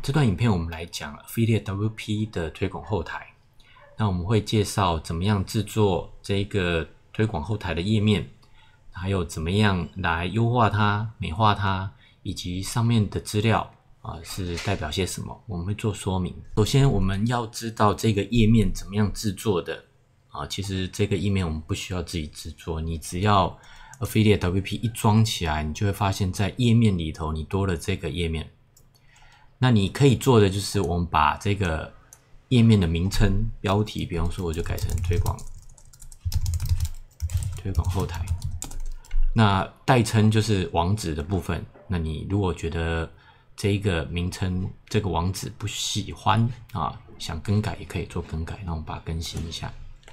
这段影片我们来讲 Affiliate WP 的推广后台。那我们会介绍怎么样制作这个推广后台的页面，还有怎么样来优化它、美化它，以及上面的资料是代表些什么，我们会做说明。首先我们要知道这个页面怎么样制作的其实这个页面我们不需要自己制作，你只要 Affiliate WP 一装起来，你就会发现在页面里头你多了这个页面。那你可以做的就是我们把这个页面的名称标题，比方说我就改成推广后台，那代称就是网址的部分。那你如果觉得这一个名称这个网址不喜欢想更改也可以做更改，那我们把它更新一下。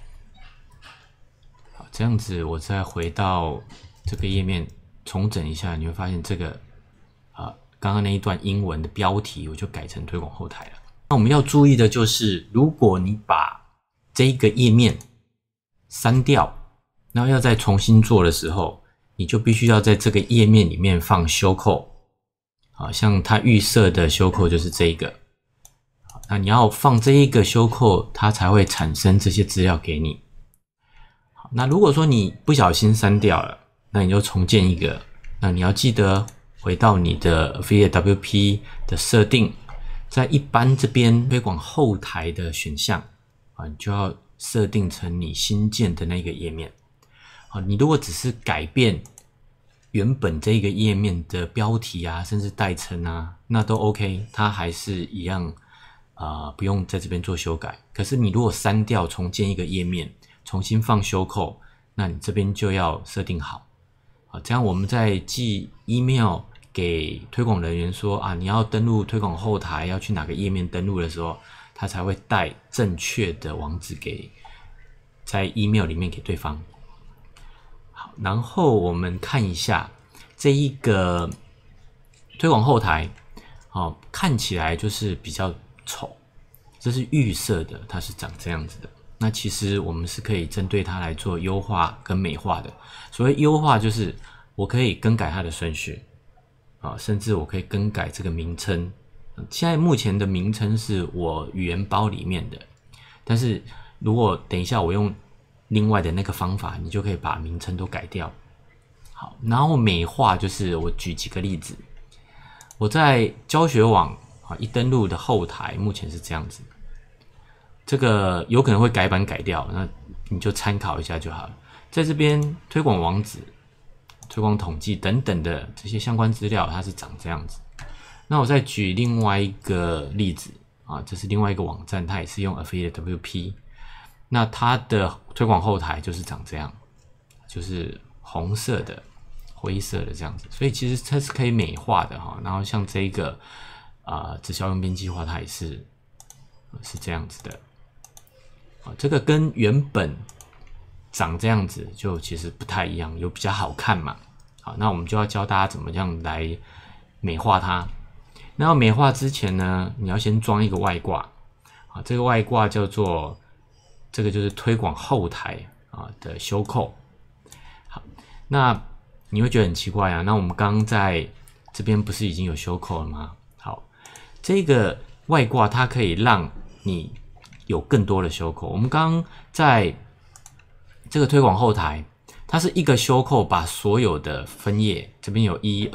好，这样子我再回到这个页面重整一下，你会发现这个刚刚那一段英文的标题我就改成推广后台了。那我们要注意的就是，如果你把这个页面删掉，然后要再重新做的时候，你就必须要在这个页面里面放修扣。像它预设的修扣就是这一个。那你要放这一个修扣，它才会产生这些资料给你。那如果说你不小心删掉了，那你就重建一个。那你要记得回到你的 Affiliate WP 的设定，在一般这边推广后台的选项你就要设定成你新建的那个页面。你如果只是改变原本这个页面的标题甚至代称那都 OK， 它还是一样不用在这边做修改。可是你如果删掉重建一个页面，重新放修扣，那你这边就要设定好。这样我们在寄 email 给推广人员说你要登录推广后台，要去哪个页面登录的时候，他才会带正确的网址在 email 里面给对方。好，然后我们看一下这一个推广后台看起来就是比较丑，这是预设的，它是长这样子的。那其实我们是可以针对它来做优化跟美化的。所谓优化就是我可以更改它的顺序甚至我可以更改这个名称。现在目前的名称是我语言包里面的，但是如果等一下我用另外的那个方法，你就可以把名称都改掉。好，然后美化就是我举几个例子。我在教学网一登录的后台目前是这样子，这个有可能会改版改掉，那你就参考一下就好了。在这边推广网址、推广统计等等的这些相关资料，它是长这样子。那我再举另外一个例子这是另外一个网站，它也是用 Affiliate WP， 那它的推广后台就是长这样，就是红色的、灰色的这样子，所以其实它是可以美化的然后像这个直销用编辑化，它也是这样子的这个跟原本长这样子就其实不太一样，有比较好看嘛。好，那我们就要教大家怎么样来美化它。那要美化之前呢，你要先装一个外挂这个外挂叫做这个就是推广后台的修扣。好，那你会觉得很奇怪那我们刚刚在这边不是已经有修扣了吗？好，这个外挂它可以让你有更多的修扣。我们刚刚在这个推广后台，它是一个修扣把所有的分页，这边有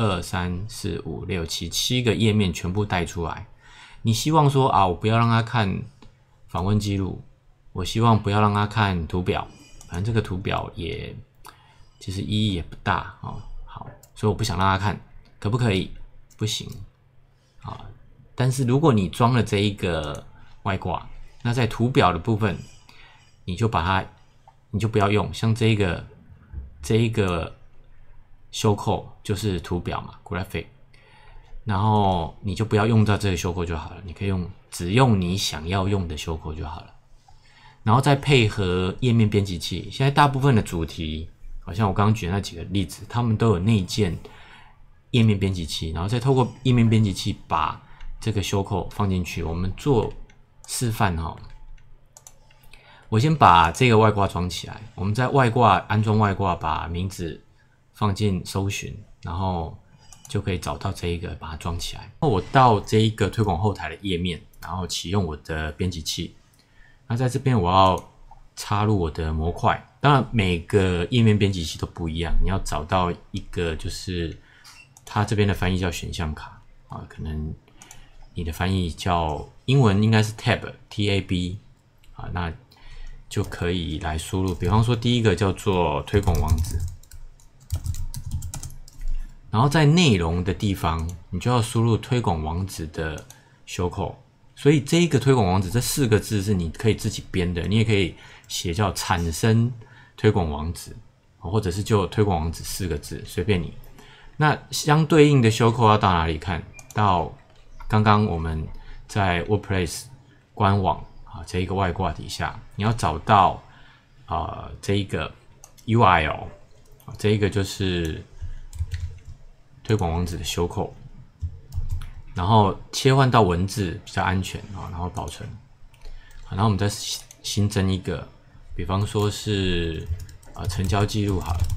1、2、3、4、5、6、7个页面全部带出来。你希望说我不要让他看访问记录，我希望不要让他看图表，反正这个图表也其实意义也不大好，所以我不想让他看，可不可以？不行但是如果你装了这一个外挂，那在图表的部分你就不要用，像这一个修扣就是图表嘛 graphic， 然后你就不要用到这个修扣就好了，你可以只用你想要用的修扣就好了。然后再配合页面编辑器，现在大部分的主题好像我刚刚举的那几个例子，他们都有内建页面编辑器，然后再透过页面编辑器把这个修扣放进去。我们做示范我先把这个外挂装起来，我们在外挂安装外挂，把名字放进搜寻，然后就可以找到这一个，把它装起来。我到这一个推广后台的页面，然后启用我的编辑器。那在这边我要插入我的模块，当然每个页面编辑器都不一样，你要找到一个就是它这边的翻译叫选项卡啊，可能你的翻译叫英文应该是 tab 啊，那就可以来输入。比方说第一个叫做推广网址。然后在内容的地方，你就要输入推广网址的修扣。所以这一个推广网址这4个字是你可以自己编的，你也可以写叫产生推广网址，或者是就推广网址4个字，随便你。那相对应的修扣要到哪里看？到刚刚我们在 WordPress 官网啊这一个外挂底下，你要找到这一个 URL， 这一个就是推广网址的修扣，然后切换到文字比较安全啊，然后保存，然后我们再新增一个，比方说是成交记录好了，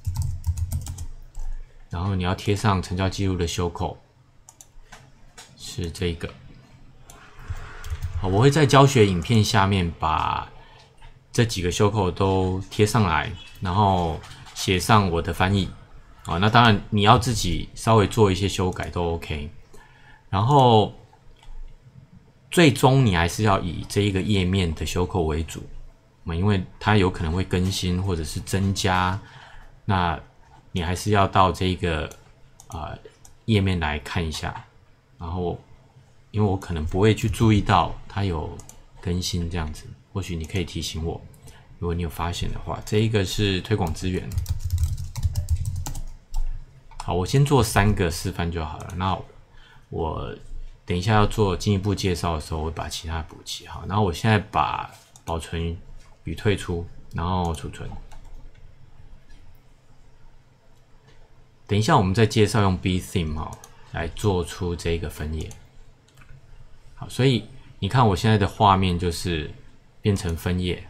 然后你要贴上成交记录的修扣，是这一个。好，我会在教学影片下面把这几个修扣都贴上来，然后写上我的翻译。那当然你要自己稍微做一些修改都 OK， 然后最终你还是要以这一个页面的修扣为主，因为它有可能会更新或者是增加，那你还是要到这个页面来看一下，然后因为我可能不会去注意到它有更新这样子，或许你可以提醒我，如果你有发现的话。这一个是推广资源。好，我先做3个示范就好了。那我等一下要做进一步介绍的时候，我会把其他补齐好。然后我现在把保存与退出，然后储存。等一下我们再介绍用 btheme 来做出这个分页。好，所以你看我现在的画面就是变成分页，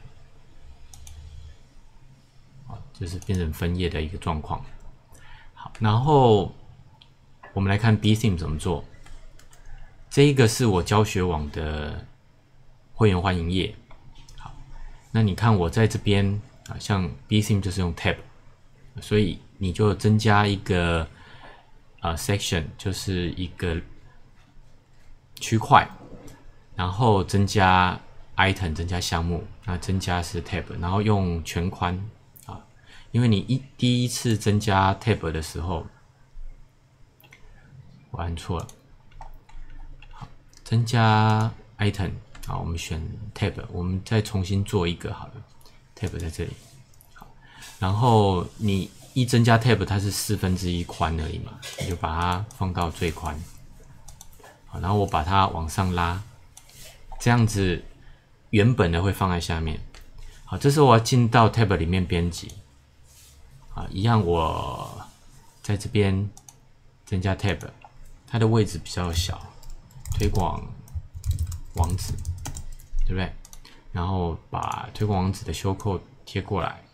就是变成分页的一个状况。好，然后我们来看 btheme 怎么做。这一个是我教学网的会员欢迎页。好，那你看我在这边像 btheme 就是用 tab， 所以你就增加一个section， 就是一个区块，然后增加 item， 增加项目，那增加是 tab， 然后用全宽因为你第一次增加 tab 的时候，我按错了。好，增加 item， 好，我们选 tab， 我们再重新做一个好了 ，tab 在这里。好，然后你一增加 tab， 它是1/4宽而已嘛，你就把它放到最宽。好，然后我把它往上拉，这样子原本的会放在下面。好，这时候我要进到 tab 里面编辑。一样我在这边增加 tab， 它的位置比较小，推广网址，对不对？然后把推广网址的修扣贴过来。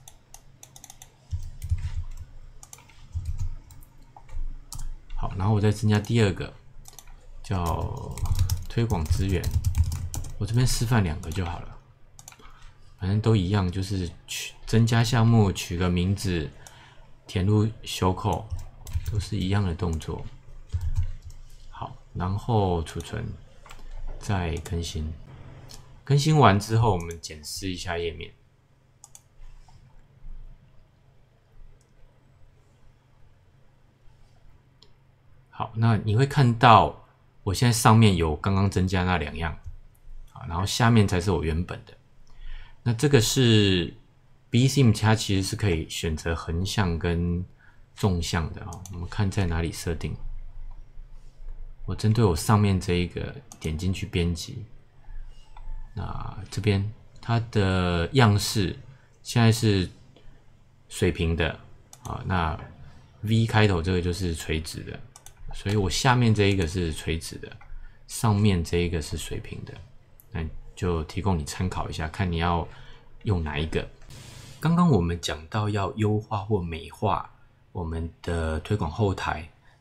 好，然后我再增加第2个，叫推广资源。我这边示范2个就好了，反正都一样，就是增加项目，取个名字，填入修扣，都是一样的动作。好，然后储存，再更新。更新完之后，我们检视一下页面。好，那你会看到我现在上面有刚刚增加那2样，然后下面才是我原本的。那这个是 btheme， 它其实是可以选择横向跟纵向的我们看在哪里设定。我针对我上面这一个点进去编辑。那这边它的样式现在是水平的那 V 开头这个就是垂直的，所以我下面这一个是垂直的，上面这一个是水平的。那就提供你参考一下，看你要用哪一个。刚刚我们讲到要优化或美化我们的推广后台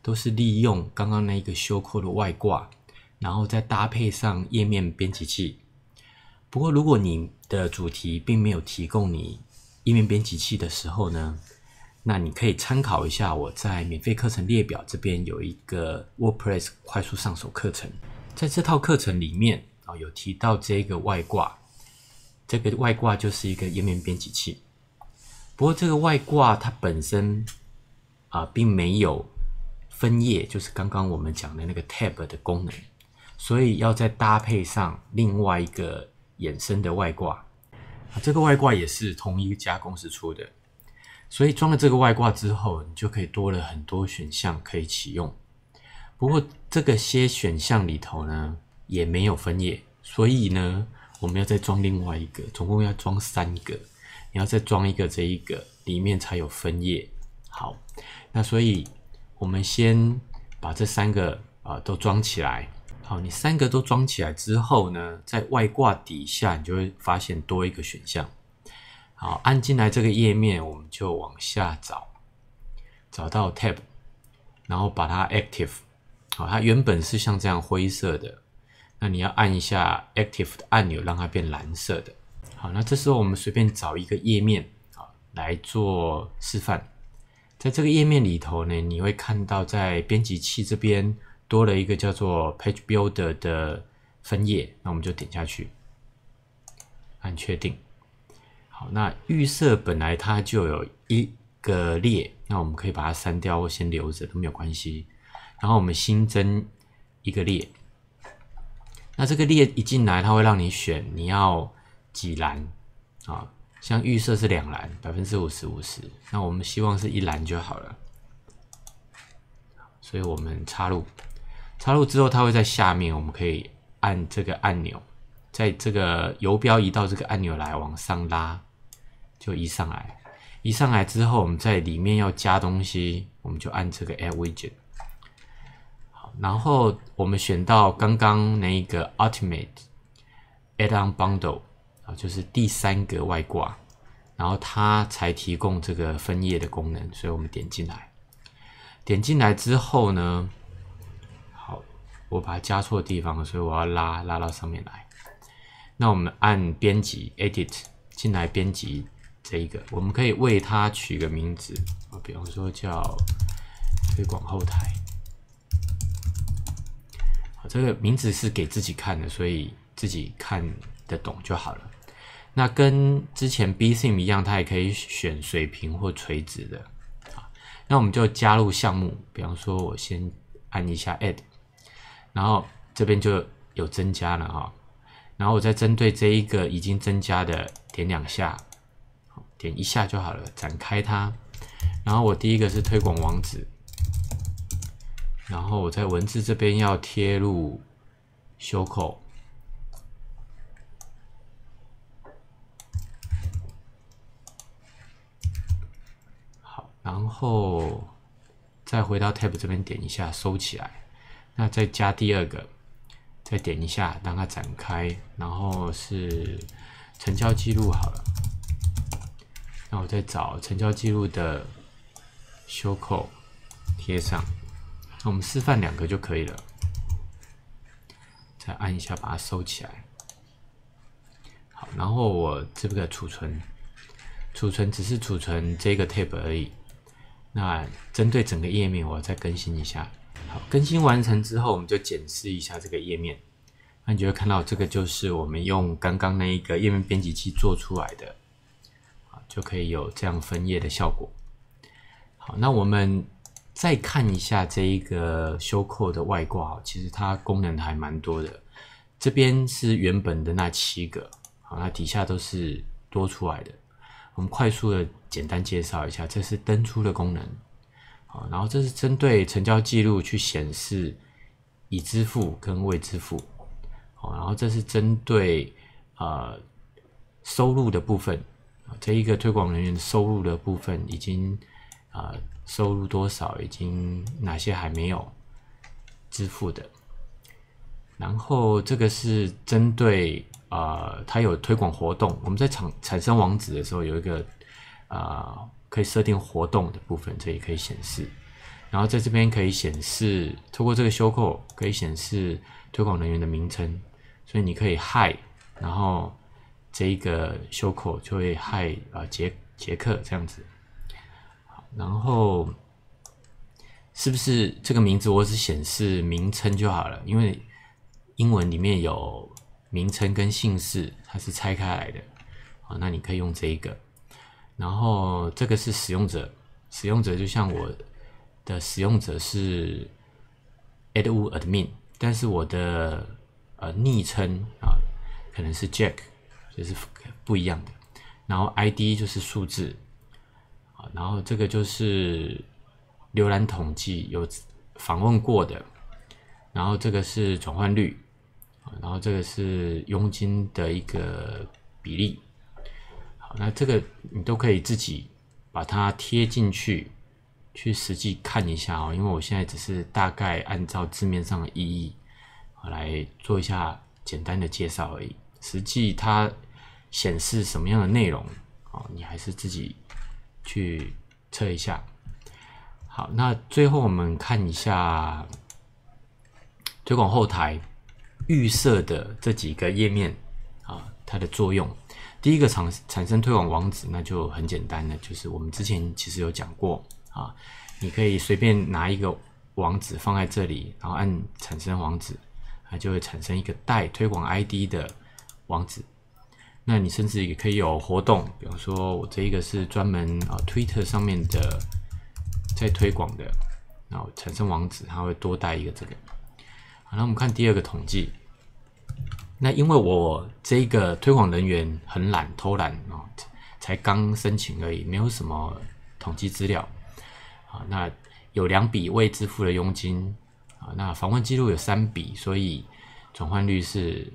都是利用刚刚那个修扣的外挂，然后再搭配上页面编辑器。不过如果你的主题并没有提供你页面编辑器的时候呢，那你可以参考一下我在免费课程列表这边有一个 WordPress 快速上手课程，在这套课程里面有提到这个外挂，这个外挂就是一个页面编辑器。不过这个外挂它本身并没有分页，就是刚刚我们讲的那个 tab 的功能，所以要再搭配上另外一个衍生的外挂。这个外挂也是同一家公司出的，所以装了这个外挂之后，你就可以多了很多选项可以启用。不过这个些选项里头呢，也没有分页，所以呢，我们要再装另外一个，总共要装3个。你要再装一个这一个，里面才有分页。好，那所以我们先把这3个都装起来。好，你3个都装起来之后呢，在外挂底下你就会发现多一个选项。好，按进来这个页面，我们就往下找到 tab， 然后把它 active。好，它原本是像这样灰色的，那你要按一下 active 的按钮，让它变蓝色的。好，那这时候我们随便找一个页面来做示范。在这个页面里头呢，你会看到在编辑器这边多了一个叫做 Page Builder 的分页，那我们就点下去，按确定。好，那预设本来它就有一个列，那我们可以把它删掉或先留着都没有关系。然后我们新增一个列，那这个列一进来，它会让你选你要几栏像预设是2栏，50%、50%，那我们希望是1栏就好了。所以我们插入之后，它会在下面，我们可以按这个按钮，在这个游标移到这个按钮来往上拉，就移上来。移上来之后，我们在里面要加东西，我们就按这个 Add Widget。好，然后我们选到刚刚那一个 Ultimate Add-on Bundle，就是第3个外挂，然后它才提供这个分页的功能，所以我们点进来。点进来之后呢，好，我把它加错地方了，所以我要拉到上面来。那我们按编辑 Edit 进来编辑这一个，我们可以为它取个名字，比方说叫推广后台。好，这个名字是给自己看的，所以自己看得懂就好了。那跟之前 B-Theme 一样，它也可以选水平或垂直的。那我们就加入项目，比方说我先按一下 Add， 然后这边就有增加了然后我再针对这一个已经增加的点2下，点1下就好了，展开它。然后我第一个是推广网址，然后我在文字这边要贴入修扣。然后再回到 Tab 这边点一下收起来，那再加第2个，再点一下让它展开，然后是成交记录好了，那我再找成交记录的修扣贴上，那我们示范2个就可以了，再按一下把它收起来。好，然后我这个储存只是储存这个 Tab 而已。那针对整个页面，我再更新一下。好，更新完成之后，我们就检视一下这个页面。那你就会看到，这个就是我们用刚刚那一个页面编辑器做出来的，就可以有这样分页的效果。好，那我们再看一下这一个修扣的外挂，其实它功能还蛮多的。这边是原本的那7个，好，那底下都是多出来的。我们快速的简单介绍一下，这是登出的功能，好，然后这是针对成交记录去显示已支付跟未支付，好，然后这是针对收入的部分，这一个推广人员收入的部分已经收入多少，已经哪些还没有支付的，然后这个是针对它有推广活动，我们在产生网址的时候有一个可以设定活动的部分，这也可以显示。 然后在这边可以显示，透过这个修扣可以显示推广人员的名称，所以你可以 Hi， 然后这一个修扣就会 Hi 杰克这样子。好，然后是不是这个名字我只显示名称就好了？因为英文里面有名称跟姓氏，它是拆开来的。好，那你可以用这一个。然后这个是使用者，使用者就像我的使用者是 edwardmin， 但是我的昵称可能是 Jack， 就是不一样的。然后 ID 就是数字，然后这个就是浏览统计有访问过的，然后这个是转换率，然后这个是佣金的一个比例。好，那这个你都可以自己把它贴进去，去实际看一下因为我现在只是大概按照字面上的意义来做一下简单的介绍而已，实际它显示什么样的内容你还是自己去测一下。好，那最后我们看一下推广后台预设的这几个页面它的作用。第一个产生推广网址，那就很简单的，就是我们之前其实有讲过你可以随便拿一个网址放在这里，然后按产生网址，它就会产生一个带推广 ID 的网址。那你甚至也可以有活动，比方说我这一个是专门Twitter 上面的在推广的，然后产生网址，它会多带一个这个。好，那我们看第二个统计。那因为我这个推广人员很懒，偷懒才刚申请而已，没有什么统计资料。那有2笔未支付的佣金，那访问记录有3笔，所以转换率是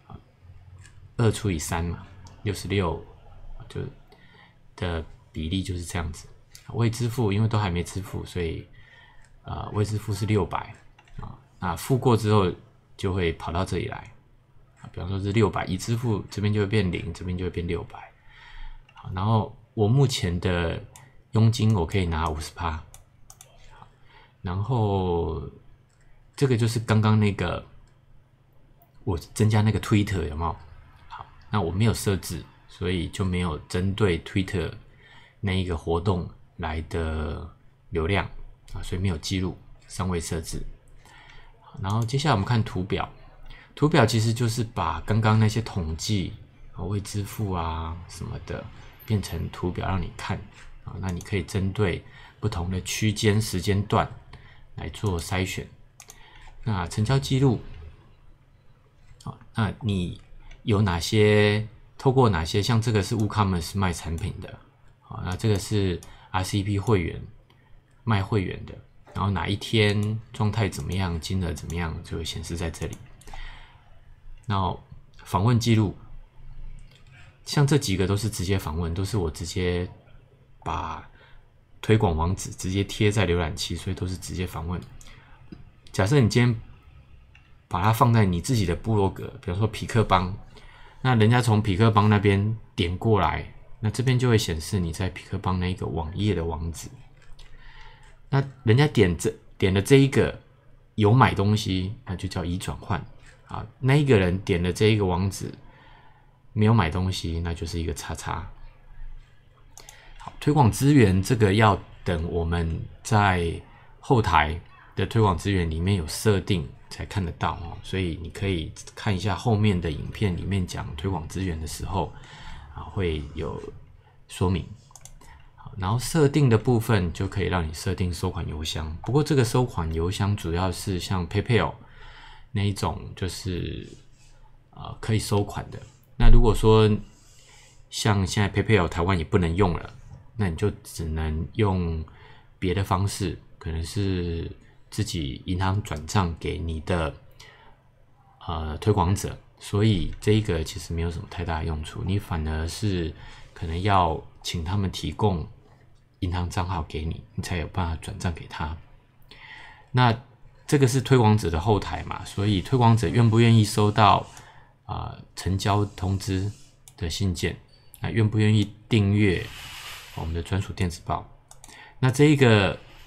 2除以3嘛，66就的比例就是这样子。未支付因为都还没支付，所以未支付是600那付过之后就会跑到这里来。比方说是600，已支付这边就会变0，这边就会变600。好，然后我目前的佣金我可以拿 50%。然后这个就是刚刚那个我增加那个 Twitter 有没有？好，那我没有设置，所以就没有针对 Twitter 那一个活动来的流量所以没有记录，尚未设置。然后接下来我们看图表。图表其实就是把刚刚那些统计未支付什么的变成图表让你看那你可以针对不同的区间时间段来做筛选。那成交记录那你有哪些透过哪些，像这个是 WooCommerce 卖产品的那这个是 RCP 会员卖会员的，然后哪一天状态怎么样，金额怎么样就会显示在这里。那访问记录，像这几个都是直接访问，都是我直接把推广网址直接贴在浏览器，所以都是直接访问。假设你今天把它放在你自己的部落格，比如说匹克邦，那人家从匹克邦那边点过来，那这边就会显示你在匹克邦那一个网页的网址。那人家点了这一个有买东西，那就叫已转换。那一个人点了这一个网址没有买东西，那就是一个叉叉。好，推广资源这个要等我们在后台的推广资源里面有设定才看得到所以你可以看一下后面的影片里面讲推广资源的时候会有说明。然后设定的部分就可以让你设定收款邮箱，不过这个收款邮箱主要是像 PayPal 那一种就是可以收款的。那如果说像现在 PayPal 台湾也不能用了，那你就只能用别的方式，可能是自己银行转账给你的推广者，所以这一个其实没有什么太大的用处，你反而是可能要请他们提供银行账号给你，你才有办法转账给他。那这个是推广者的后台嘛，所以推广者愿不愿意收到成交通知的信件，愿不愿意订阅我们的专属电子报，那这一个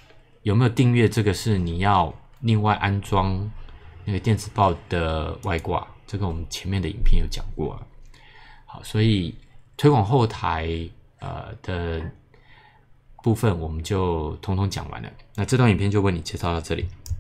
有没有订阅这个是你要另外安装那个电子报的外挂，这个我们前面的影片有讲过了。好，所以推广后台的部分我们就统统讲完了。那这段影片就为你介绍到这里。